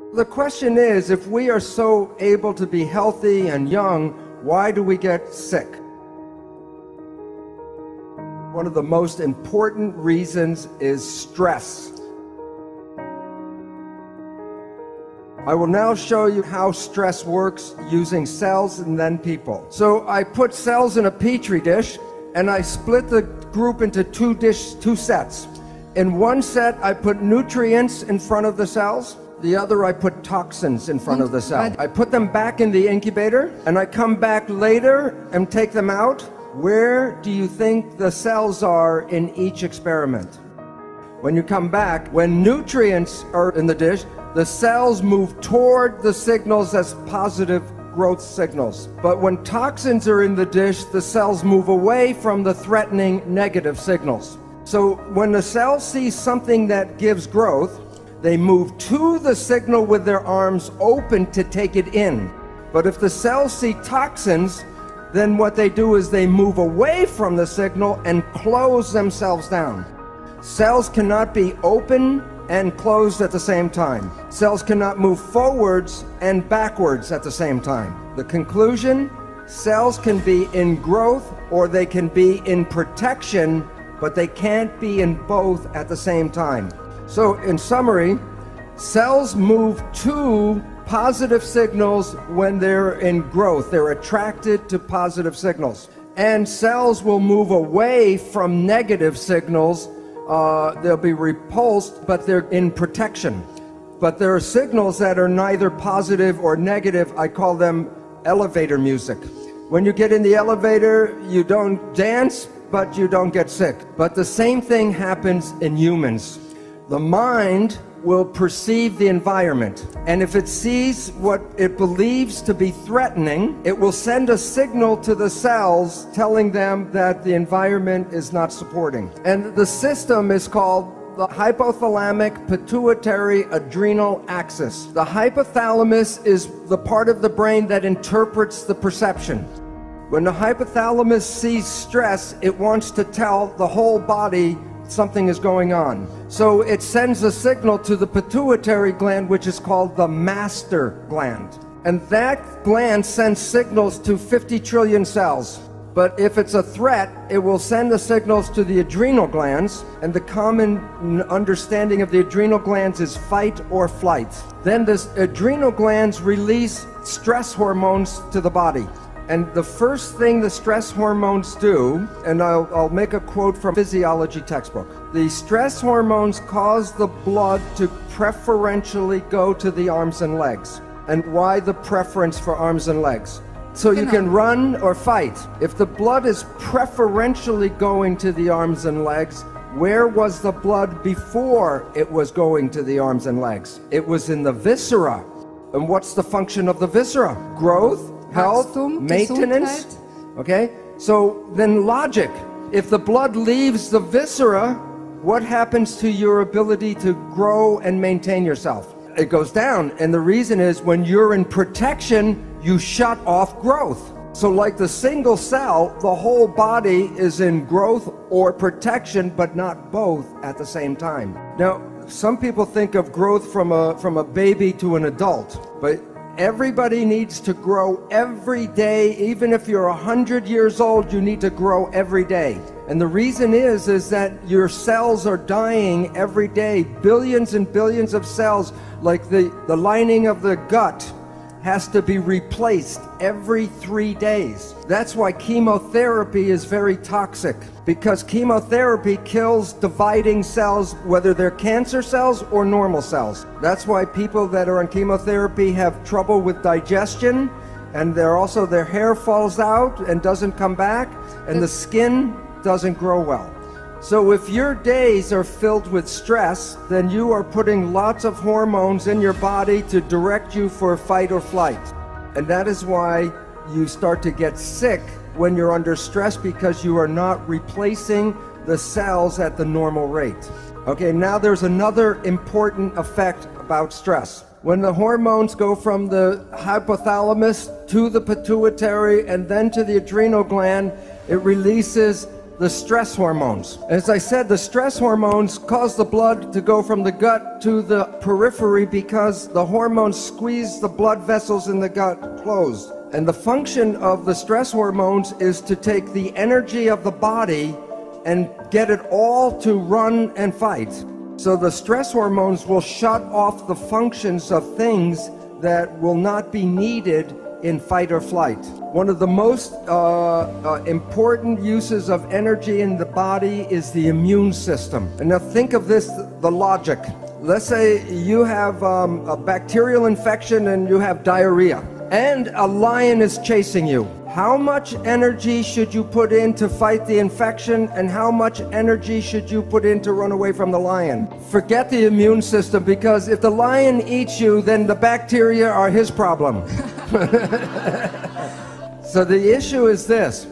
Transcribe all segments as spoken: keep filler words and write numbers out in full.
The question is, if we are so able to be healthy and young, why do we get sick? One of the most important reasons is stress. I will now show you how stress works using cells and then people. So I put cells in a petri dish and I split the group into two dish, two sets. In one set I put nutrients in front of the cells. The other I put toxins in front of the cell. I put them back in the incubator and I come back later and take them out. Where do you think the cells are in each experiment? When you come back, when nutrients are in the dish, the cells move toward the signals as positive growth signals. But when toxins are in the dish, the cells move away from the threatening negative signals. So when the cells see something that gives growth, they move to the signal with their arms open to take it in. But if the cells see toxins, then what they do is they move away from the signal and close themselves down. Cells cannot be open and closed at the same time. Cells cannot move forwards and backwards at the same time. The conclusion, cells can be in growth or they can be in protection, but they can't be in both at the same time. So in summary, cells move to positive signals when they're in growth. They're attracted to positive signals. And cells will move away from negative signals. Uh, they'll be repulsed, but they're in protection. But there are signals that are neither positive or negative. I call them elevator music. When you get in the elevator, you don't dance, but you don't get sick. But the same thing happens in humans. The mind will perceive the environment, and if it sees what it believes to be threatening, it will send a signal to the cells telling them that the environment is not supporting. And the system is called the hypothalamic pituitary adrenal axis. The hypothalamus is the part of the brain that interprets the perception. When the hypothalamus sees stress, it wants to tell the whole body something is going on. So it sends a signal to the pituitary gland, which is called the master gland. And that gland sends signals to fifty trillion cells. But if it's a threat, it will send the signals to the adrenal glands. And the common understanding of the adrenal glands is fight or flight. Then the adrenal glands release stress hormones to the body. And the first thing the stress hormones do, and I'll, I'll make a quote from a physiology textbook. The stress hormones cause the blood to preferentially go to the arms and legs. And why the preference for arms and legs? So you can run or fight. If the blood is preferentially going to the arms and legs, where was the blood before it was going to the arms and legs? It was in the viscera. And what's the function of the viscera? Growth, health, maintenance. Okay, so then logic. If the blood leaves the viscera, what happens to your ability to grow and maintain yourself? It goes down. And the reason is when you're in protection, you shut off growth. So like the single cell, the whole body is in growth or protection, but not both at the same time. Now, some people think of growth from a, from a baby to an adult, but everybody needs to grow every day. Even if you're a hundred years old, you need to grow every day. And the reason is, is that your cells are dying every day. Billions and billions of cells, like the, the lining of the gut, has to be replaced every three days. That's why chemotherapy is very toxic, because chemotherapy kills dividing cells, whether they're cancer cells or normal cells. That's why people that are on chemotherapy have trouble with digestion, and they're also their hair falls out and doesn't come back, and the skin doesn't grow well. So if your days are filled with stress, then you are putting lots of hormones in your body to direct you for fight or flight. And that is why you start to get sick when you're under stress, because you are not replacing the cells at the normal rate. Okay, now there's another important effect about stress. When the hormones go from the hypothalamus to the pituitary and then to the adrenal gland, it releases the stress hormones. As I said, the stress hormones cause the blood to go from the gut to the periphery because the hormones squeeze the blood vessels in the gut closed. And the function of the stress hormones is to take the energy of the body and get it all to run and fight. So the stress hormones will shut off the functions of things that will not be needed in fight or flight. One of the most uh, uh, important uses of energy in the body is the immune system. And now think of this, the logic. Let's say you have um, a bacterial infection and you have diarrhea, and a lion is chasing you. How much energy should you put in to fight the infection, and how much energy should you put in to run away from the lion? Forget the immune system, because if the lion eats you, then the bacteria are his problem. So the issue is this: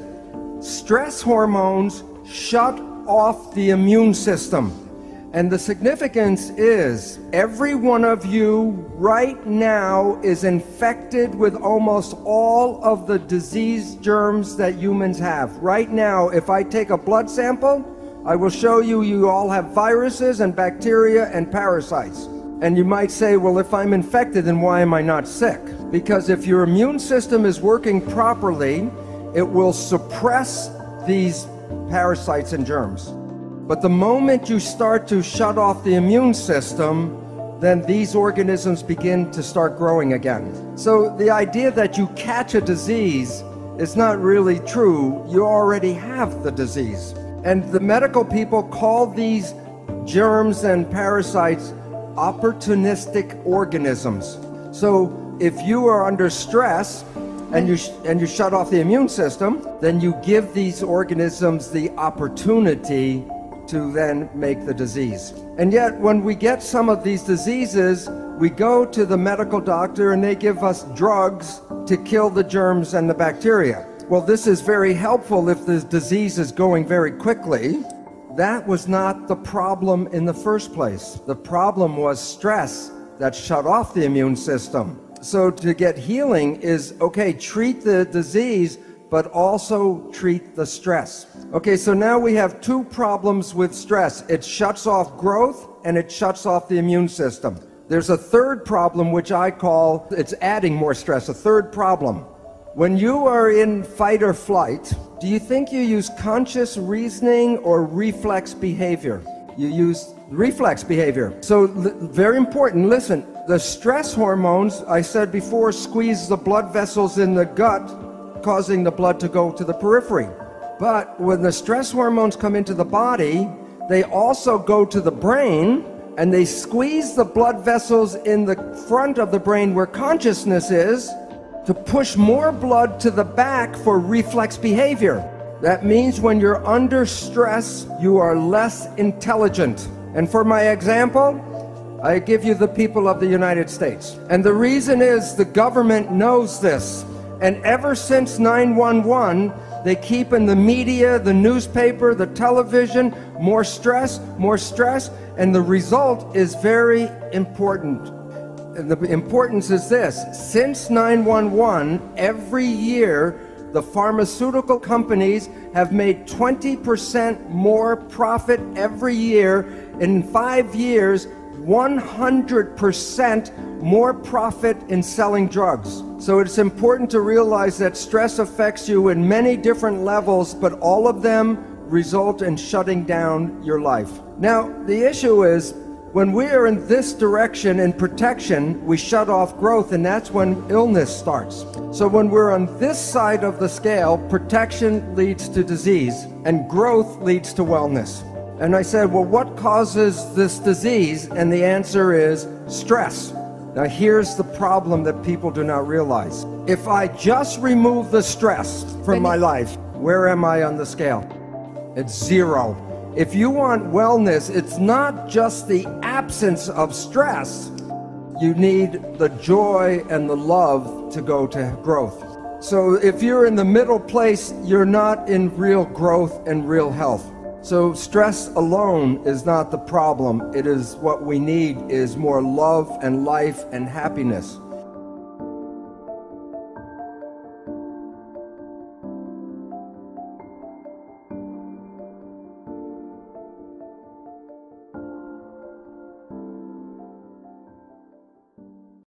stress hormones shut off the immune system. And the significance is every one of you right now is infected with almost all of the disease germs that humans have. Right now, if I take a blood sample, I will show you you all have viruses and bacteria and parasites. And you might say, well, if I'm infected, then why am I not sick? Because if your immune system is working properly, it will suppress these parasites and germs. But the moment you start to shut off the immune system, then these organisms begin to start growing again. So the idea that you catch a disease is not really true. You already have the disease. And the medical people call these germs and parasites opportunistic organisms. So if you are under stress and you, sh and you shut off the immune system, then you give these organisms the opportunity to then make the disease. And yet, when we get some of these diseases, we go to the medical doctor and they give us drugs to kill the germs and the bacteria. Well, this is very helpful if the disease is going very quickly. That was not the problem in the first place. The problem was stress that shut off the immune system. So to get healing is, okay, treat the disease, but also treat the stress. Okay, so now we have two problems with stress. It shuts off growth and it shuts off the immune system. There's a third problem, which I call, it's adding more stress, a third problem. When you are in fight or flight, do you think you use conscious reasoning or reflex behavior? You use reflex behavior. So very important, listen, the stress hormones, I said before, squeeze the blood vessels in the gut, causing the blood to go to the periphery. But when the stress hormones come into the body, they also go to the brain and they squeeze the blood vessels in the front of the brain where consciousness is to push more blood to the back for reflex behavior. That means when you're under stress, you are less intelligent. And for my example, I give you the people of the United States. And the reason is the government knows this. And ever since nine one one, they keep in the media, the newspaper, the television, more stress, more stress, and the result is very important. And the importance is this: since nine one one, every year, the pharmaceutical companies have made twenty percent more profit every year. In five years, one hundred percent more profit in selling drugs. So it's important to realize that stress affects you in many different levels, but all of them result in shutting down your life. Now, the issue is, when we are in this direction in protection, we shut off growth, and that's when illness starts. So when we're on this side of the scale, protection leads to disease, and growth leads to wellness. And I said, well, what causes this disease? And the answer is stress. Now here's the problem that people do not realize. If I just remove the stress from my life, where am I on the scale? It's zero. If you want wellness, it's not just the absence of stress. You need the joy and the love to go to growth. So if you're in the middle place, you're not in real growth and real health. So stress alone is not the problem. It is what we need is more love and life and happiness.